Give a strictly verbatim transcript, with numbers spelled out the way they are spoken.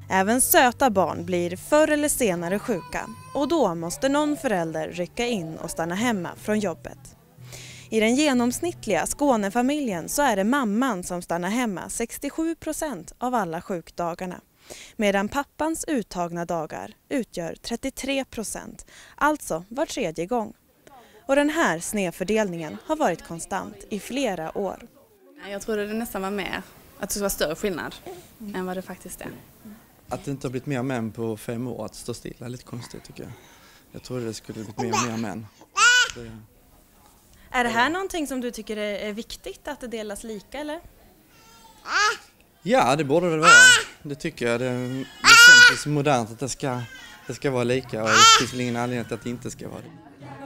Även söta barn blir förr eller senare sjuka och då måste någon förälder rycka in och stanna hemma från jobbet. I den genomsnittliga Skånefamiljen så är det mamman som stannar hemma sextiosju procent av alla sjukdagarna, medan pappans uttagna dagar utgör trettiotre procent, alltså var tredje gång. Och den här snedfördelningen har varit konstant i flera år. Jag trodde det nästan var mer, att det skulle vara större skillnad mm. än vad det faktiskt är. Att det inte har blivit mer män på fem år att stå stilla är lite konstigt tycker jag. Jag trodde det skulle bli mer och mer män. Det... Är det här någonting som du tycker är viktigt att det delas lika eller? Ja, det borde det vara. Det tycker jag. Det, det känns så modernt att det ska, det ska vara lika och det finns väl ingen anledning att det inte ska vara det.